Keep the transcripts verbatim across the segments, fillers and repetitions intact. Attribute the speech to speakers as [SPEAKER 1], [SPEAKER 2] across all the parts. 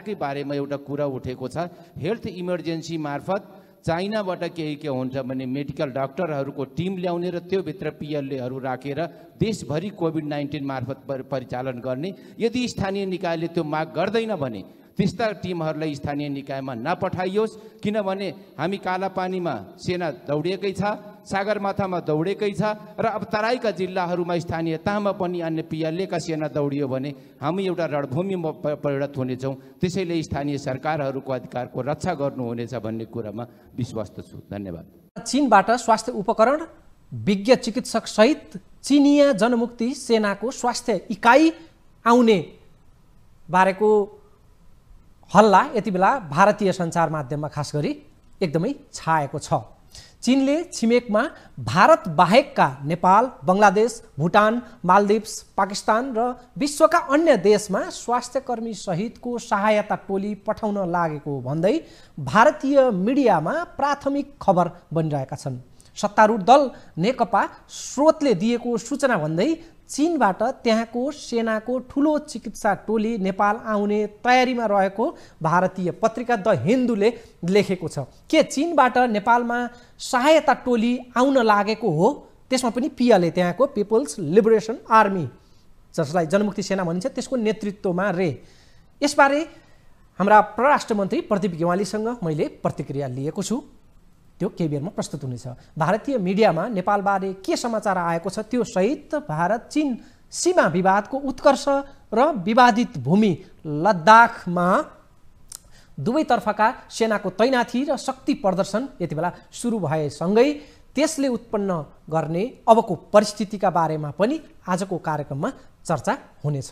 [SPEAKER 1] उपचारकै बारेमा एउटा कुरा उठेको छ। हेल्थ इमर्जेन्सी मार्फत चाइनाबाट केही के हुन्छ भने मेडिकल डाक्टरहरूको टिम ल्याउने र त्यो भित्र पिएलएहरू राखेर देशभरि कोभिड नाइन्टिन मार्फत परिचालन गर्ने। यदि स्थानीय निकायले त्यो माग गर्दैन भने त्यस्ता टिमहरूलाई स्थानीय निकायमा नपठाइयोस्, किनभने हामी कालापानीमा सेना दौडिएकै छ, सागरमाथामा दौडेकै छ र अब तराईका जिल्लाहरूमा स्थानीय तहमा पनि अन्य पिएलएका सेना दौडियो भने हामी एउटा रणभूमिमा परिणत हुनेछौँ। त्यसैले स्थानीय सरकारहरूको अधिकारको रक्षा गर्नुहुनेछ भन्ने कुरामा विश्वस्त छु। धन्यवाद।
[SPEAKER 2] चीनबाट स्वास्थ्य उपकरण, विज्ञ चिकित्सक सहित चीनिया जनमुक्ति सेनाको स्वास्थ्य इकाइ आउने बारेको हल्ला यति बेला भारतीय सञ्चार माध्यममा खास गरी एकदमै छाएको छ। चीनले छिमेकमा भारत बाहेकका नेपाल, बङ्गलादेश, भुटान, मालदिप्स, पाकिस्तान र विश्वका अन्य देशमा स्वास्थ्यकर्मी सहितको सहायता टोली पठाउन लागेको भन्दै भारतीय मिडियामा प्राथमिक खबर बनिरहेका छन्। सत्तारूढ दल नेकपा स्रोतले दिएको सूचना भन्दै चीनबाट त्यहाँको सेनाको ठुलो चिकित्सा टोली नेपाल आउने तयारीमा रहेको भारतीय पत्रिका द हिन्दूले लेखेको छ। के चीनबाट नेपालमा सहायता टोली आउन लागेको हो? त्यसमा पनि पिएलए, त्यहाँको पिपल्स लिबरेसन आर्मी, जसलाई जनमुक्ति सेना भनिन्छ, त्यसको नेतृत्वमा रे। यसबारे हाम्रा परराष्ट्र मन्त्री प्रदीप गेवालीसँग मैले प्रतिक्रिया लिएको छु, त्यो केही बेरमा प्रस्तुत हुनेछ। भारतीय मिडियामा नेपालबारे के समाचार आएको छ त्यो सहित भारत चीन सीमा विवादको उत्कर्ष र विवादित भूमि लद्दाखमा दुवैतर्फका सेनाको तैनाथी र शक्ति प्रदर्शन यति बेला सुरु भएसँगै त्यसले उत्पन्न गर्ने अबको परिस्थितिका बारेमा पनि आजको कार्यक्रममा चर्चा हुनेछ।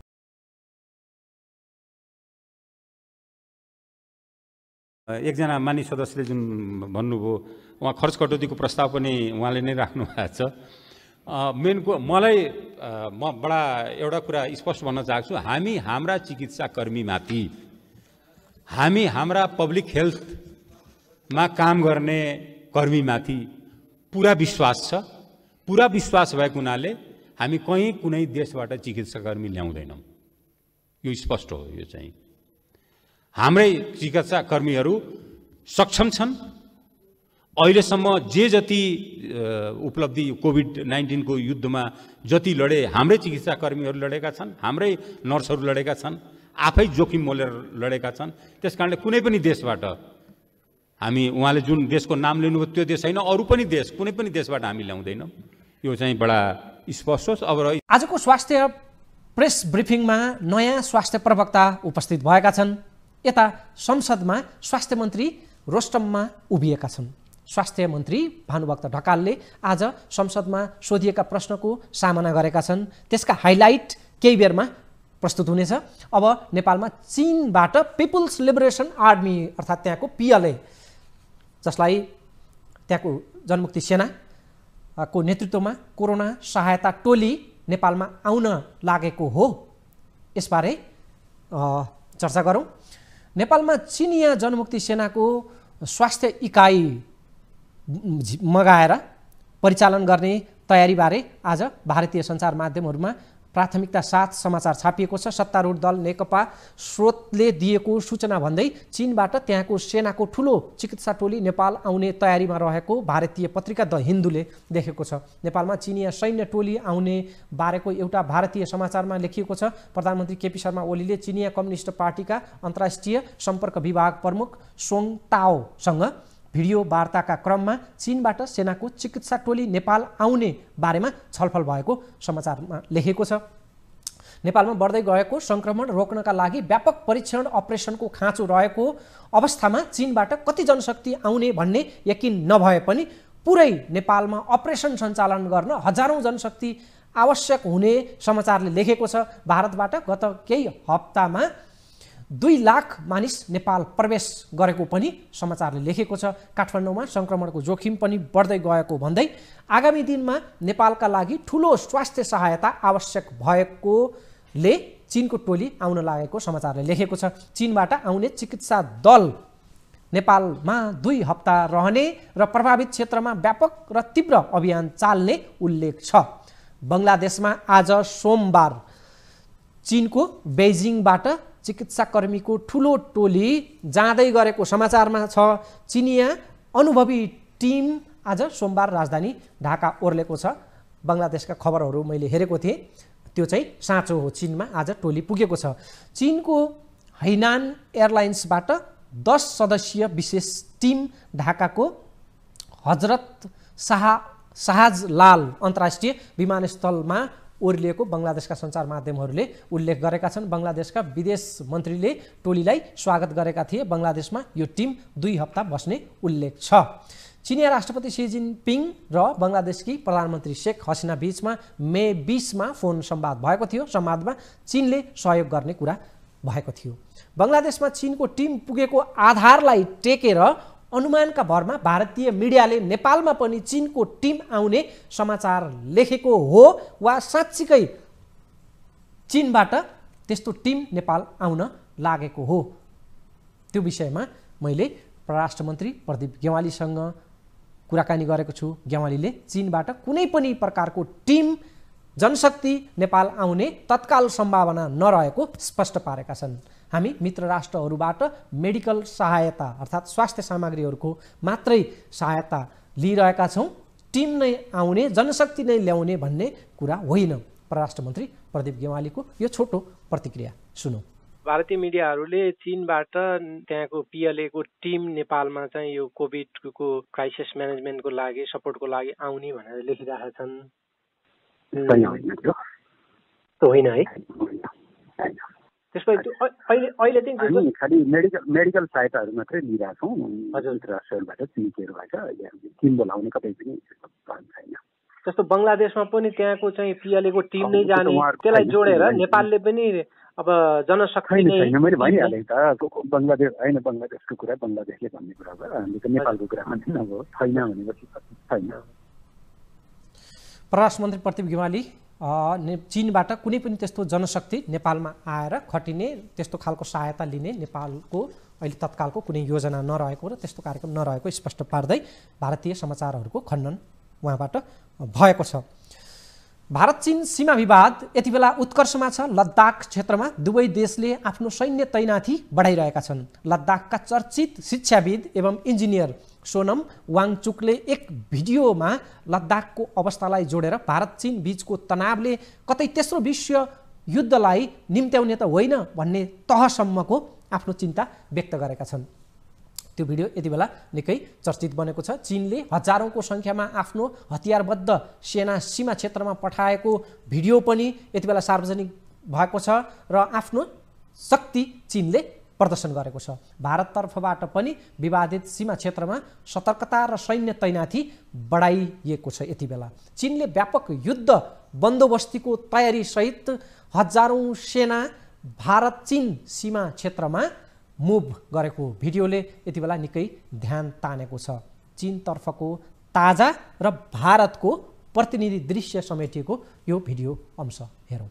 [SPEAKER 3] एकजना मानिस सदस्यले जुन भन्नुभयो, उहाँ खर्च कटौतीको प्रस्ताव पनि उहाँले नै राख्नु भएको छ। मेनको मलाई म बडा एउटा कुरा स्पष्ट भन्न चाहन्छु, हामी हाम्रा चिकित्सा कर्मीमाथि, हामी हाम्रा पब्लिक हेल्थमा काम गर्ने कर्मीमाथि पुरा विश्वास छ। पुरा विश्वास भएको हुनाले हामी कहीँ कुनै देशबाट चिकित्सा कर्मी ल्याउँदैनौँ, यो स्पष्ट हो। यो चाहिँ हाम्रै चिकित्सा कर्मीहरू सक्षम छन्। अहिलेसम्म जे जति उपलब्धि कोभिड नाइन्टिनको युद्धमा जति लडे हाम्रै चिकित्सा कर्मीहरू लडेका छन्, हाम्रै नर्सहरू लडेका छन्, आफै जोखिम मोलेर लडेका छन्। त्यस कारणले कुनै पनि देशबाट हामी, उहाँले जुन देशको नाम लिनुभयो त्यो देश होइन, अरू पनि देश, कुनै पनि देशबाट हामी ल्याउँदैनौँ। यो चाहिँ बडा स्पष्ट होस्। अब
[SPEAKER 2] आजको स्वास्थ्य प्रेस ब्रिफिङमा नयाँ स्वास्थ्य प्रवक्ता उपस्थित भएका छन्। यता संसदमा स्वास्थ्य मन्त्री रोस्टममा उभिएका छन्। स्वास्थ्य मन्त्री भानुभक्त ढकालले आज संसदमा सोधिएका प्रश्नको सामना गरेका छन्। त्यसका हाइलाइट केही बेरमा प्रस्तुत हुनेछ। अब नेपालमा चीनबाट पिपल्स लिबरेसन आर्मी अर्थात् त्यहाँको पिएलए, जसलाई त्यहाँको जनमुक्ति सेनाको नेतृत्वमा कोरोना सहायता टोली नेपालमा आउन लागेको हो, यसबारे चर्चा गरौँ। नेपालमा चीनिया जनमुक्ति सेनाको स्वास्थ्य इकाइ मगाएर परिचालन गर्ने तयारीबारे आज भारतीय सञ्चार माध्यमहरूमा प्राथमिकता साथ समाचार छापिएको छ। सत्तारूढ दल नेकपा स्रोतले दिएको सूचना भन्दै चीनबाट त्यहाँको सेनाको ठुलो चिकित्सा टोली नेपाल आउने तयारीमा रहेको भारतीय पत्रिका द हिन्दूले देखेको छ। नेपालमा चीनिया सैन्य टोली आउने बारेको एउटा भारतीय समाचारमा लेखिएको छ। प्रधानमन्त्री केपी शर्मा ओलीले चीनिया कम्युनिस्ट पार्टीका अन्तर्राष्ट्रिय सम्पर्क विभाग प्रमुख सोङ ताओसँग भिडियो वार्ताका क्रममा चीनबाट सेनाको चिकित्सा टोली नेपाल आउने बारेमा छलफल भएको समाचारमा लेखेको छ। नेपालमा बढ्दै गएको सङ्क्रमण रोक्नका लागि व्यापक परीक्षण अपरेसनको खाँचो रहेको अवस्थामा चीनबाट कति जनशक्ति आउने भन्ने यकिन नभए पनि पुरै नेपालमा अपरेसन सञ्चालन गर्न हजारौँ जनशक्ति आवश्यक हुने समाचारले लेखेको छ। भारतबाट गत केही हप्तामा दुई लाख मानिस नेपाल प्रवेश गरेको पनि समाचारले लेखेको छ। काठमाडौँमा सङ्क्रमणको जोखिम पनि बढ्दै गएको भन्दै आगामी दिनमा नेपालका लागि ठुलो स्वास्थ्य सहायता आवश्यक भएकोले चीनको टोली आउन लागेको समाचारले लेखेको छ। चीनबाट आउने चिकित्सा दल नेपालमा दुई हप्ता रहने र प्रभावित क्षेत्रमा व्यापक र तीव्र अभियान चाल्ने उल्लेख छ। बङ्गलादेशमा आज सोमबार चीनको बेजिङबाट चिकित्साकर्मीको ठुलो टोली जाँदै गरेको समाचारमा छ। चिनिया अनुभवी टिम आज सोमबार राजधानी ढाका ओर्लेको छ। बङ्गलादेशका खबरहरू मैले हेरेको थिएँ, त्यो चाहिँ साँचो हो। चीनमा आज टोली पुगेको छ। चीनको हैनान एयरलाइन्सबाट दस सदस्यीय विशेष टिम ढाकाको हजरत शाह शाहजलाल अन्तर्राष्ट्रिय विमानस्थलमा ओर्लिएको बङ्गलादेशका सञ्चार माध्यमहरूले उल्लेख गरेका छन्। बङ्गलादेशका विदेश मन्त्रीले टोलीलाई स्वागत गरेका थिए। बङ्गलादेशमा यो टिम दुई हप्ता बस्ने उल्लेख छ। चिनिया राष्ट्रपति सी जिनपिङ र बङ्गलादेशकी प्रधानमन्त्री शेख हसिना बीचमा मे बीसमा फोन संवाद भएको थियो। संवादमा चीनले सहयोग गर्ने कुरा भएको थियो। बङ्गलादेशमा चीनको टिम पुगेको आधारलाई टेकेर अनुमानका भरमा भारतीय मिडियाले नेपालमा पनि चीनको टिम आउने समाचार लेखेको हो वा साँच्चीकै चीनबाट त्यस्तो टिम नेपाल आउन लागेको हो, त्यो विषयमा मैले परराष्ट्र मन्त्री प्रदीप गेवालीसँग कुराकानी गरेको छु। गेवालीले चीनबाट कुनै पनि प्रकारको टिम जनशक्ति नेपाल आउने तत्काल सम्भावना नरहेको स्पष्ट पारेका छन्। हामी मित्र राष्ट्रहरूबाट मेडिकल सहायता अर्थात् स्वास्थ्य सामग्रीहरूको मात्रै सहायता लिइरहेका छौँ, टिम नै आउने जनशक्ति नै ल्याउने भन्ने कुरा होइन। परराष्ट्र मन्त्री प्रदीप गेवालीको यो छोटो प्रतिक्रिया सुनौँ।
[SPEAKER 4] भारतीय मिडियाहरूले चीनबाट त्यहाँको पिएलएको टिम नेपालमा चाहिँ यो कोभिडको क्राइसिस म्यानेजमेन्टको लागि सपोर्टको लागि आउने भनेर लेखिरहेका छन्। होइन है, त्यसपछि अहिले अहिले चाहिँ
[SPEAKER 5] खालि मेडिकल मेडिकल सहायताहरू मात्रै लिइरहेका छौँ अन्तर्राष्ट्रियबाट चिनिकहरूबाट। अहिले टिम बोलाउने कतै पनि प्लान छैन।
[SPEAKER 4] जस्तो बङ्गलादेशमा पनि त्यहाँको चाहिँ पिएलएको टिम नै जाने, त्यसलाई जोडेर नेपालले पनि अब जनशक्ति नै
[SPEAKER 5] छैन। मैले भनिहालेँ त, बङ्गलादेश होइन, बङ्गलादेशको कुरा बङ्गलादेशले भन्ने कुरा भयो, हामीले त नेपालको कुरा भन्दैन। अब छैन भनेपछि छैन।
[SPEAKER 2] परराष्ट्र मन्त्री प्रदीप गेवाली चीनबाट कुनै पनि त्यस्तो जनशक्ति नेपालमा आएर खटिने त्यस्तो खालको सहायता लिने नेपालको अहिले तत्कालको कुनै योजना नरहेको र त्यस्तो कार्यक्रम नरहेको स्पष्ट पार्दै भारतीय समाचारहरूको खण्डन उहाँबाट भएको छ। भारत चीन सीमा विवाद यति बेला उत्कर्षमा छ। लद्दाख क्षेत्रमा दुवै देशले आफ्नो सैन्य तैनाथी बढाइरहेका छन्। लद्दाखका चर्चित शिक्षाविद एवं इन्जिनियर सोनम वाङचुकले एक भिडियोमा लद्दाखको अवस्थालाई जोडेर भारत चीन बीचको तनावले कतै तेस्रो विश्व युद्धलाई निम्त्याउने त होइन भन्ने तहसम्मको आफ्नो चिन्ता व्यक्त गरेका छन्। त्यो भिडियो यति बेला निकै चर्चित बनेको छ। चीनले हजारौंको संख्यामा आफ्नो हतियारबद्ध सेना सीमा क्षेत्रमा पठाएको भिडियो पनि यति बेला सार्वजनिक भएको छ र आफ्नो शक्ति चीनले प्रदर्शन गरेको छ। भारततर्फबाट पनि विवादित सीमा क्षेत्रमा सतर्कता र सैन्य तैनाथी बढाइएको छ। यति बेला चीनले व्यापक युद्ध बन्दोबस्तीको तयारी सहित हजारौं सेना भारत चीन सीमा क्षेत्रमा मुभ गरेको भिडियोले यति बेला निकै ध्यान तानेको छ। चीनतर्फको ताजा र भारतको प्रतिनिधि दृश्य समेटिएको यो भिडियो अंश हेरौँ।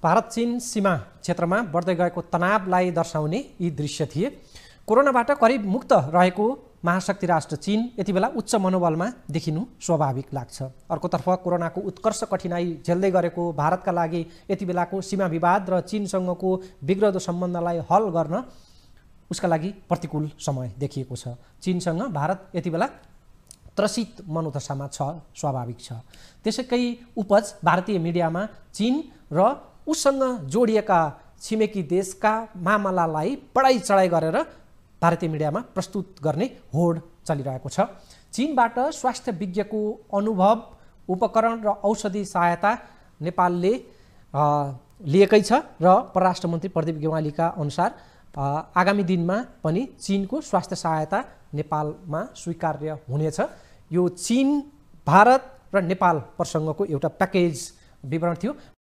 [SPEAKER 2] भारत चीन सीमा क्षेत्रमा बढ्दै गएको तनावलाई दर्शाउने यी दृश्य थिए। कोरोनाबाट करिब मुक्त रहेको महाशक्ति राष्ट्र चीन यति बेला उच्च मनोबलमा देखिनु स्वाभाविक लाग्छ। अर्कोतर्फ कोरोनाको उत्कर्ष कठिनाई झेल्दै गरेको भारतका लागि यति बेलाको सीमा विवाद र चीनसँगको बिग्रदो सम्बन्धलाई हल गर्न उसका लागि प्रतिकूल समय देखिएको छ। चीनसँग भारत यति बेला त्रसित मनोदशामा छ, स्वाभाविक छ। त्यसैकै उपज भारतीय मिडियामा चीन र उसँग जोडिएका छिमेकी देशका मामलालाई बढाइ चढाइ गरेर भारतीय मिडियामा प्रस्तुत गर्ने होड चलिरहेको छ। चीनबाट स्वास्थ्य विज्ञको अनुभव, उपकरण र औषधि सहायता नेपालले लिएकै छ र परराष्ट्र मन्त्री प्रदीप गेवालीका अनुसार आगामी दिनमा पनि चीनको स्वास्थ्य सहायता नेपालमा स्वीकार्य हुनेछ। यो चीन, भारत र नेपाल प्रसङ्गको एउटा प्याकेज विवरण थियो।